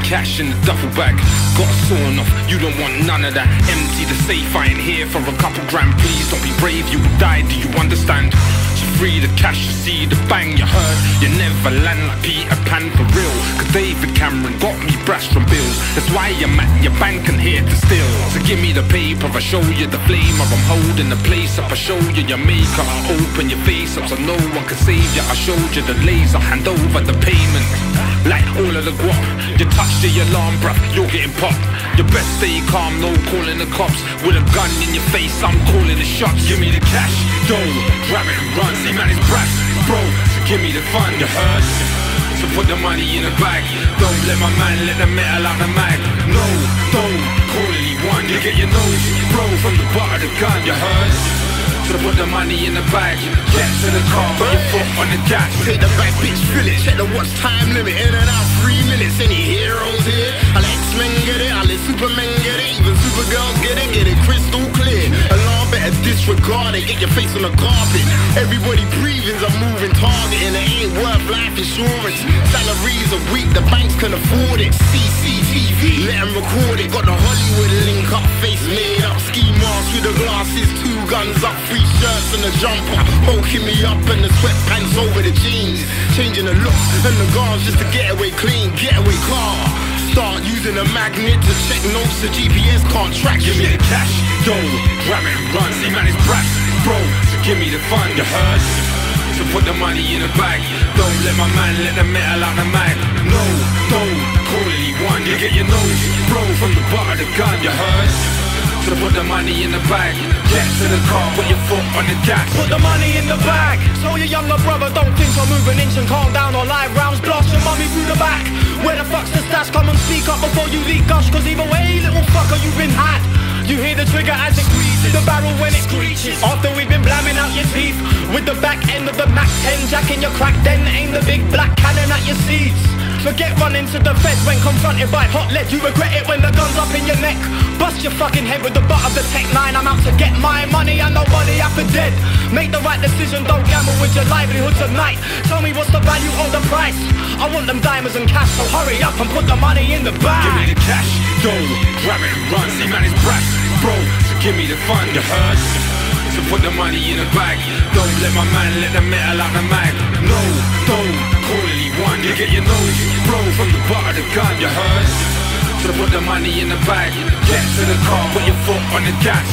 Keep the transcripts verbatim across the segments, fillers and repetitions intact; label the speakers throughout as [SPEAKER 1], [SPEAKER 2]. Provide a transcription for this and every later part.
[SPEAKER 1] cash in the duffel bag. Got a sawn off, you don't want none of that. Empty the safe, I ain't here for a couple grand. Please don't be brave, you will die, do you understand? So free the cash, you see the bang, you heard. You never land like Peter Pan for real. Cause David Cameron got me brass from bills. That's why I'm at your bank and here to steal. So give me the paper, I show you the flame. Or I'm holding the place up, I show you your makeup. Open your face up so no one can save you. I showed you the laser, hand over the payment. Like all of the guap, you touch the alarm, bruh, you're getting popped. You best stay calm, no calling the cops. With a gun in your face, I'm calling the shots. Give me the cash, yo, grab it and run. See man, it's brass, bro, so give me the fun, you heard? So put the money in the bag. Don't let my man let the metal out the mag. No, don't call anyone. You get your nose, bro, from the butt of the gun, you heard? So put the money in the bag. Get to the car, put your foot on the gas.
[SPEAKER 2] Take the back, bitch, fill it. Check the watch time limit. In and out, three minutes. Any heroes here? I'll X-Men get it, I'll let Superman get it. Even Supergirls get it, get it crystal clear. Alarm better disregard it. Get your face on the carpet. Everybody breathing's a moving target, and it ain't worth life insurance. Salaries are weak, the banks can afford it. C C T V, let them record it. Got the Hollywood link up, face made up. Ski mask with the glasses, two guns up, three shirts and a jumper. Bulking me up and the sweatpants over the jeans. Changing the looks and the guards just to get away clean. Getaway car. Start using a magnet to check notes so G P S can't track you.
[SPEAKER 1] Give me the cash, yo, grab it and run. See man, it's brass, bro, so give me the fun, you heard? So put the money in the bag. Don't let my man let the metal out the mag. No, don't call anyone. You get your nose, bro, from the butt of the gun, you heard? So put the money in the bag. Get to the car, put your foot on the gas.
[SPEAKER 3] Put the money in the bag. Tell your younger brother, don't think I'll move an inch and calm down on live rounds. Blast your mummy through the back. Where the fuck's the stats? Come and speak up before you leak gush. Cause either way, little fucker, you've been had. You hear the trigger as it squeezes, the barrel when it screeches. After we've been blamming out your teeth with the back end of the Mac ten, jacking your crack, then aim the big black cannon at your seeds. Forget running to the feds when confronted by hot lead. You regret it when the gun's up in your neck. Bust your fucking head with the butt of the Tech nine. I'm out to get my money and nobody after dead. Make the right decision, don't gamble with your livelihood tonight. Tell me what's the value of the price. I want them diamonds and cash, so hurry up and put the money in the bag.
[SPEAKER 1] Give me the cash, yo, grab it and run. See man, it's brass, bro, so give me the fun, you heard? So put the money in the bag. Don't let my man let the metal out the mag. No, don't call anyone. You get your nose, bro, from the butt of the gun, you heard? So put the money in the bag. Get to the car, put your foot on the gas.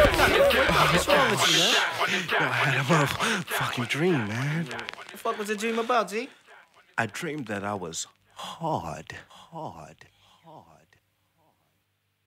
[SPEAKER 3] What's wrong with you, man?
[SPEAKER 4] Yo, I had a motherfucking dream, man.
[SPEAKER 3] What the fuck was the dream about, G?
[SPEAKER 4] I dreamed that I was hard, hard.